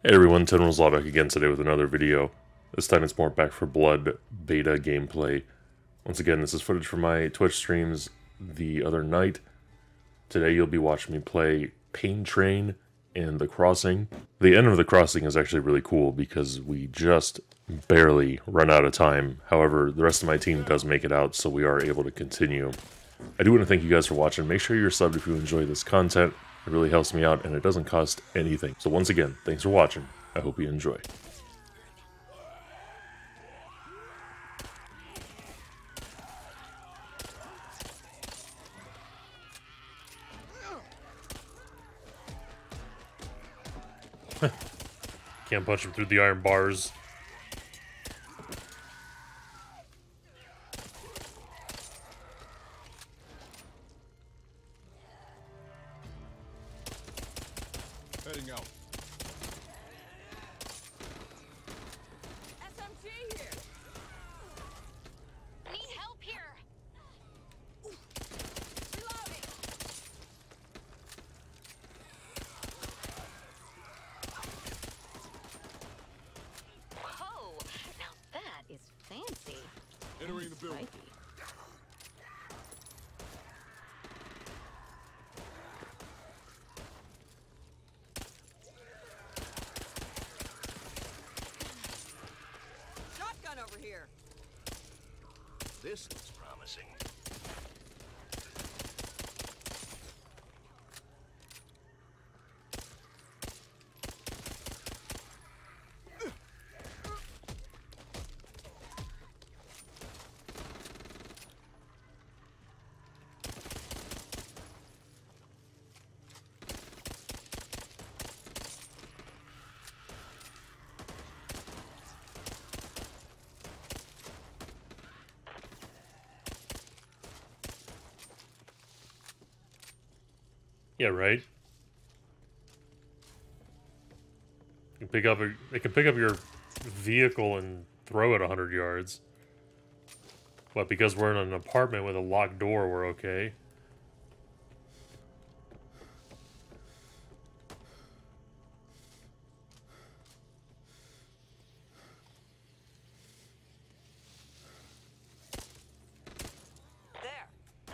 Hey everyone, TenRuleslaw back again today with another video. This time it's more Back for Blood beta gameplay. Once again, this is footage from my Twitch streams the other night. Today you'll be watching me play Pain Train and The Crossing. The end of The Crossing is actually really cool because we just barely run out of time. However, the rest of my team does make it out, so we are able to continue. I do want to thank you guys for watching. Make sure you're subbed if you enjoy this content. It really helps me out, and it doesn't cost anything. So once again, thanks for watching. I hope you enjoy. Can't punch him through the iron bars. Heading out. SMG here. Need help here. Reloading. Whoa! Now that is fancy. Entering the building. Spiky. Shotgun over here. This looks promising. Yeah, right. You can pick up it can pick up your vehicle and throw it 100 yards. But because we're in an apartment with a locked door, we're okay. There.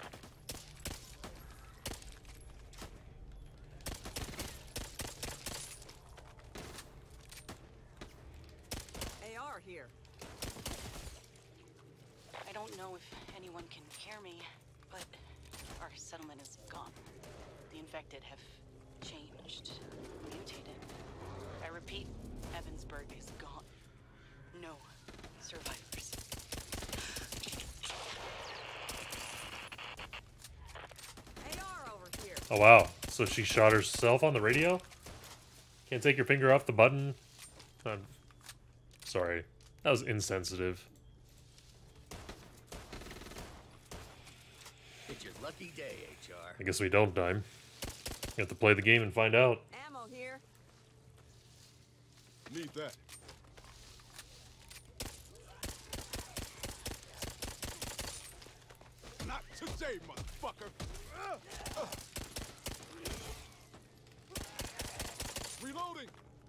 AR here. I don't know if anyone can hear me, but our settlement is gone. The infected have changed, mutated. I repeat, Evansburg is gone. No survivors. AR over here. Oh wow. So she shot herself on the radio? Can't take your finger off the button? Sorry. That was insensitive. It's your lucky day, HR. I guess we don't die. You have to play the game and find out. Ammo here. Need that. Not today, motherfucker. Reloading.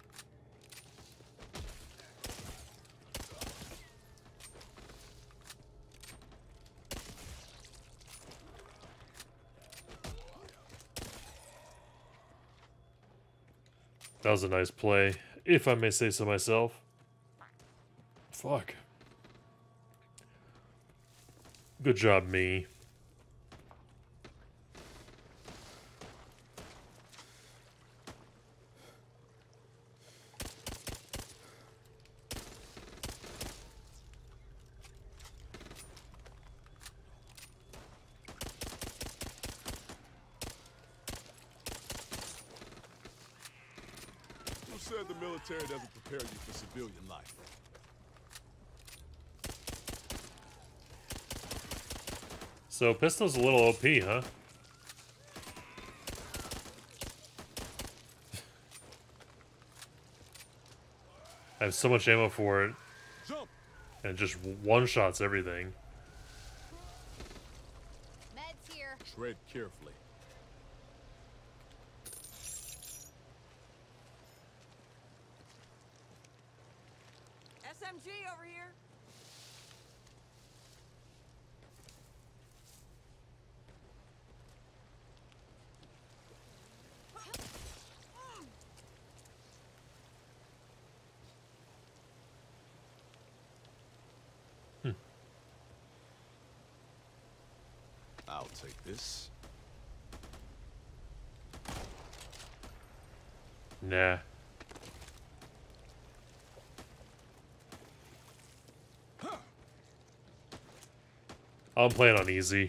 That was a nice play, if I may say so myself. Fuck. Good job, me. Who said the military doesn't prepare you for civilian life? So, pistol's a little OP, huh? I have so much ammo for it, Jump. and it just one-shots everything. Meds here. Tread carefully. SMG over here. I'll take this. Nah. I'm playing on easy.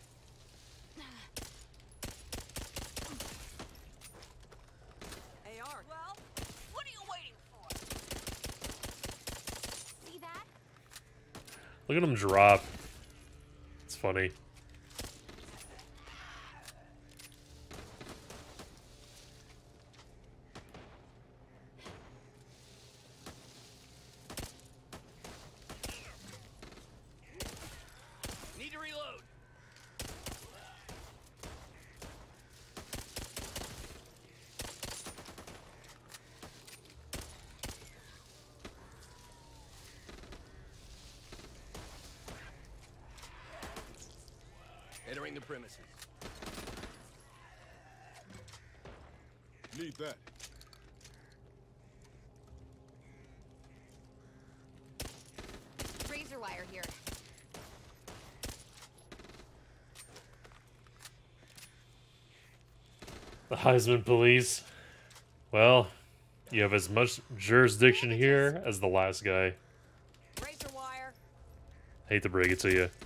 AR. Well, what are you waiting for? See that? Look at him drop. It's funny. Need to reload. Entering the premises. Need that. Razor wire here. The Heisman police. Well, you have as much jurisdiction here as the last guy. Razor wire. Hate to break it to you.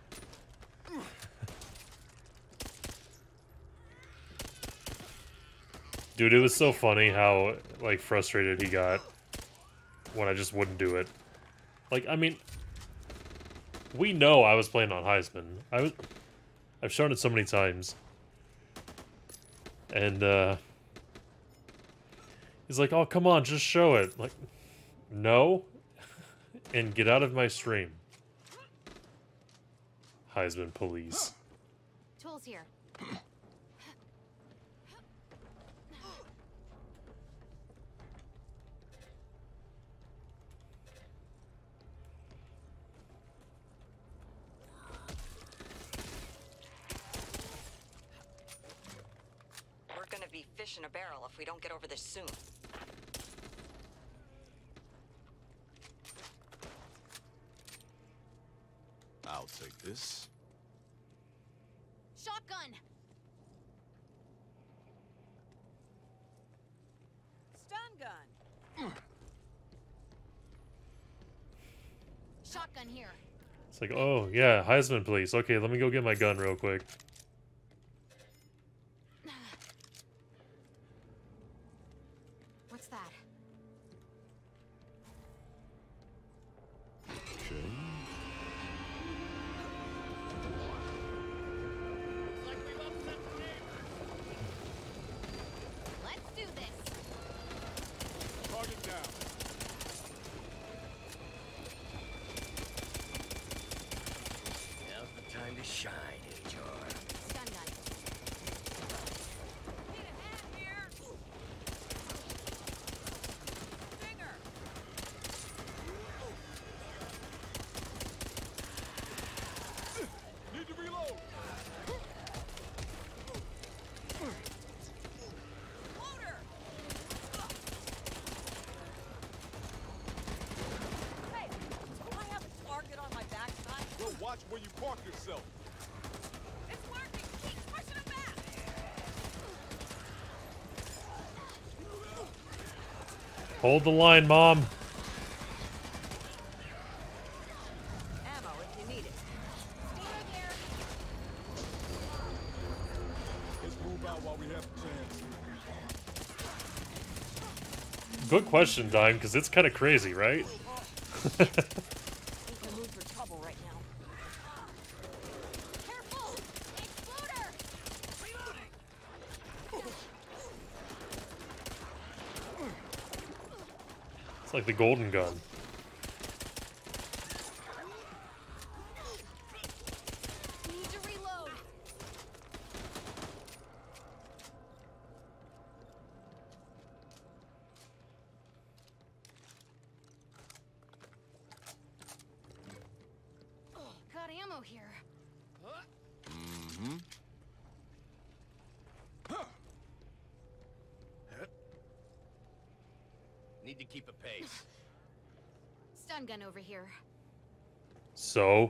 Dude, it was so funny how, like, frustrated he got when I just wouldn't do it. Like, I mean, we know I was playing on Heisman. I've shown it so many times. And, he's like, oh, come on, just show it. Like, no. And get out of my stream. Heisman police. Tools here. We're gonna be fish in a barrel if we don't get over this soon. I'll take this. Shotgun. Stun gun. Shotgun here. It's like, oh, yeah, Heisman police. Okay, let me go get my gun real quick. What's that? Let's do this. Target down. Now's the time to shine, HR. Stun gun. Need a hand here. Stinger. Need to reload. Loader. Hey, do I have a target on my backside? Well, watch where you park yourself. It's working. Keep pushing it back. Hold the line, Mom. Ammo if you need it. Stinger there. Let's move out while we have the chance. Good question, Dime, because it's kind of crazy, right? Need to move for trouble right now. Careful! Exploder! Reloading! It's like the golden gun. Need to reload. ammo here. Mm-hmm. Need to keep a pace. Stun gun over here. So?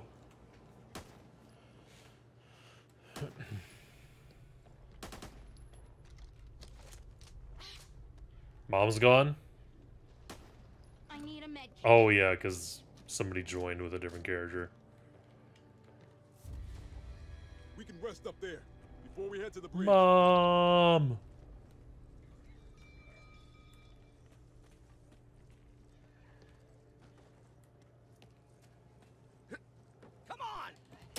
Mom's gone? I need a med kit. Oh, yeah, because somebody joined with a different character. We can rest up there before we head to the bridge. Mom! Come on!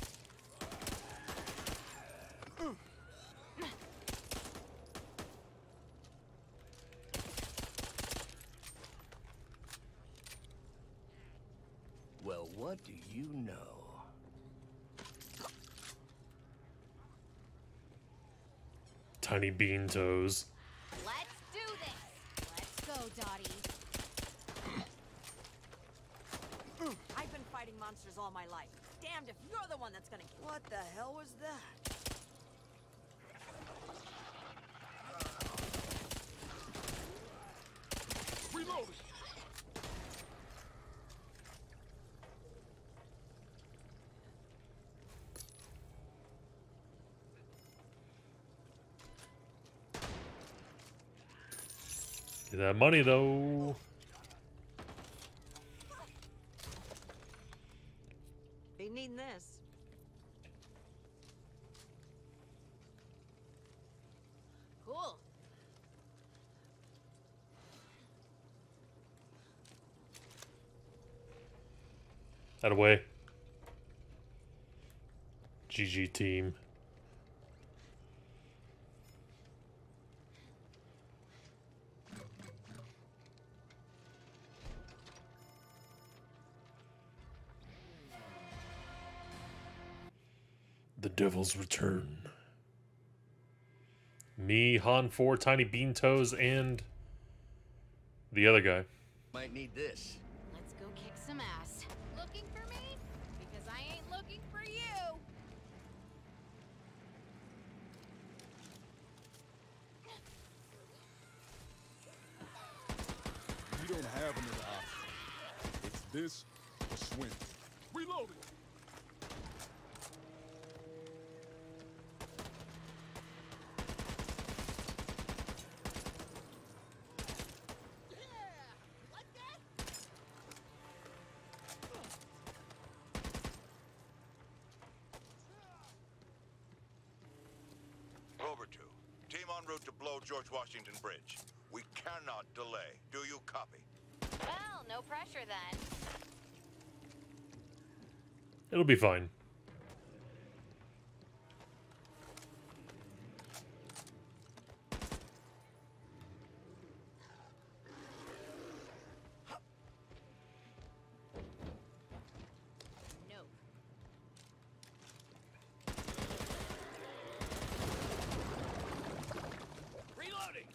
Well, what do you know? Tiny bean toes. Let's do this. Let's go, Dottie. I've been fighting monsters all my life. Damned if you're the one that's gonna kill. What the hell was that? Reloading. Get that money, though. Be needing this. Cool. Out of way. GG team. The Devil's Return. Me, Han 4, Tiny Bean Toes, and the other guy. Might need this. Let's go kick some ass. Looking for me? Because I ain't looking for you. We don't have another option. It's this or swim. Reloading. Over 2. Team en route to blow George Washington Bridge. We cannot delay. Do you copy? Well, no pressure then. It'll be fine. No. Reloading!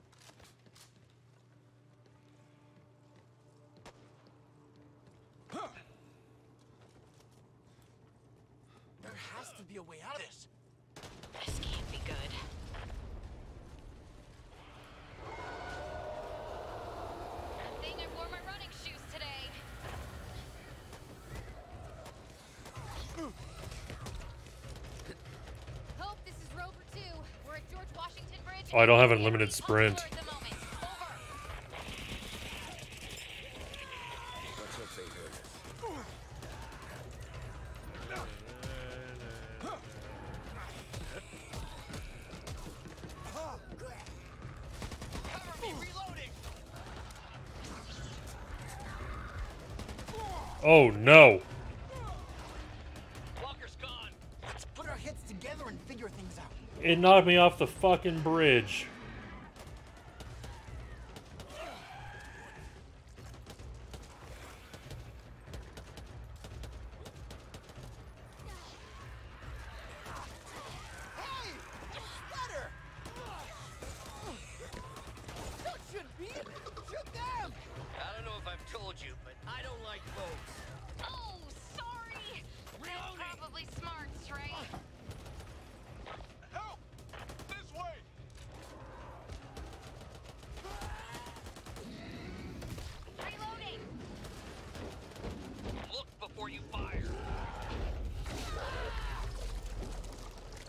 There has to be a way out of this. This can't be good. Good thing I wore my running shoes today. Hope this is Rover 2. We're at George Washington Bridge. Oh, I don't have unlimited sprint. At the moment. Over. Let's hope they heard us. Cover me, reloading! Oh no! Walker's gone. Let's put our heads together and figure things out. It knocked me off the fucking bridge. Hey! Sweater! That shouldn't be it! Shoot them! I don't know if I've told you, but I don't like boats. Oh, sorry. That's Reloading. probably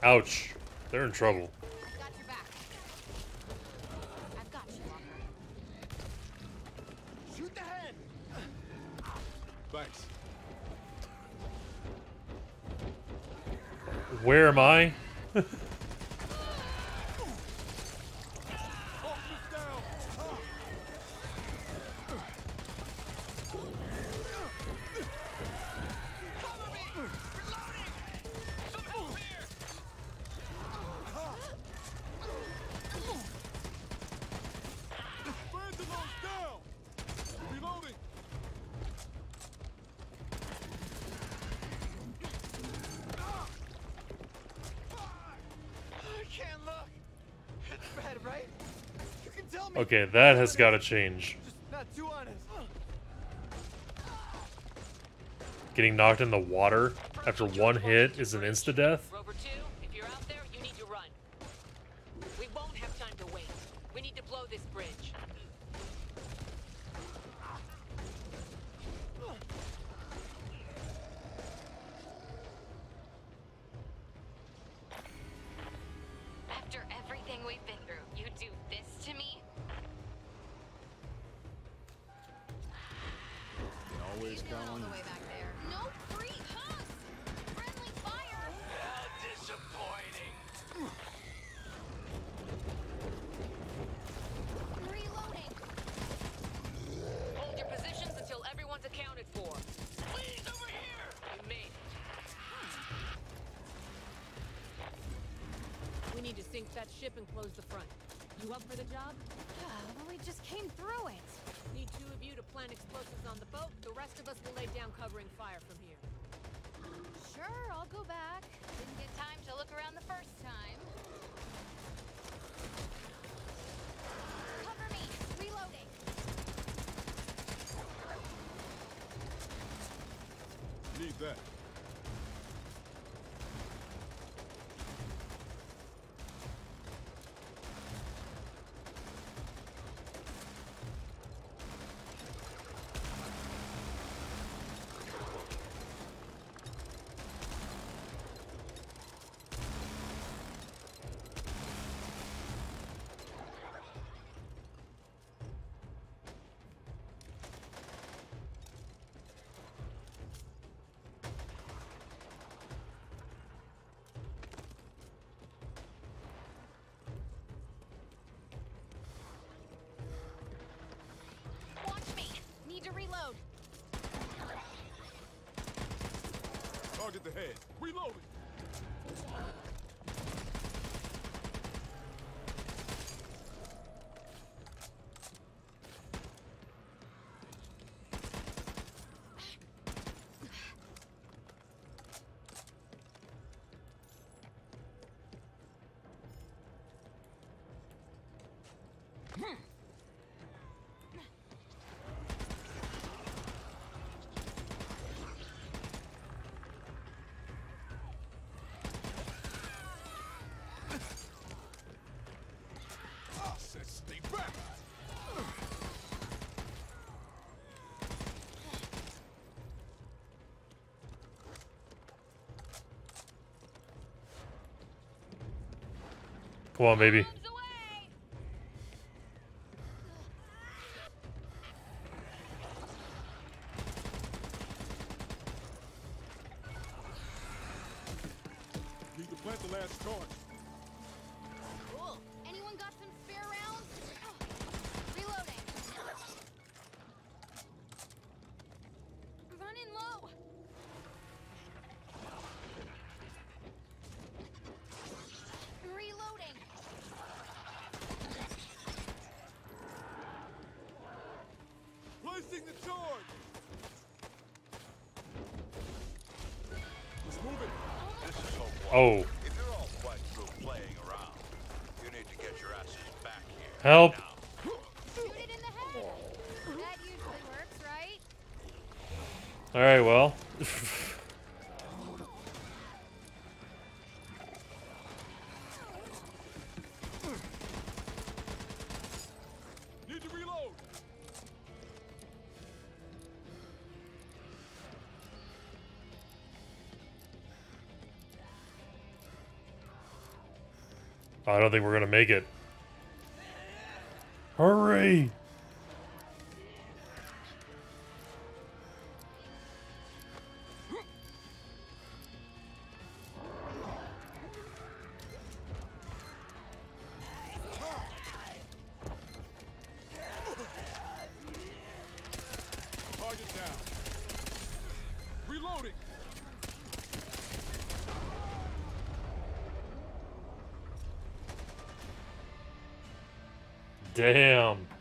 Ouch. They're in trouble. I've got your back. I've got you, Walker. Shoot the head. Thanks. Where am I? Right? You can tell me. Okay, that has got to change. Just not too honest. Getting knocked in the water after one hit is an insta-death? Rover 2, if you're out there, you need to run. We won't have time to wait. We need to blow this bridge. After everything we've been through, you do this to me? Always count All on the you. way back there. No free hugs! Friendly fire! How disappointing. Reloading! Hold your positions until everyone's accounted for. Please, over here. You made it. We need to sink that ship and close the front. You up for the job? But we just came through it. Need 2 of you to plant explosives on the boat. The rest of us will lay down covering fire from here. Sure, I'll go back. Didn't get time to look around the first time. Cover me! Reloading! Need that. Watch me! Need to reload. Target the head. Reloading. I said stay back. Come on, baby. Moves away! Need to plant the last charge. Cool. Anyone got some spare rounds? Reloading. Running low. Reloading. Placing the charge. Let's move it. This is Hope One. Oh, If you're all quite through playing around, you need to get your asses back here. help. Now. Shoot it in the head. That usually works, right? Alright, well. Need to reload. I don't think we're gonna make it. Hurry! Target down. Reloading. Damn.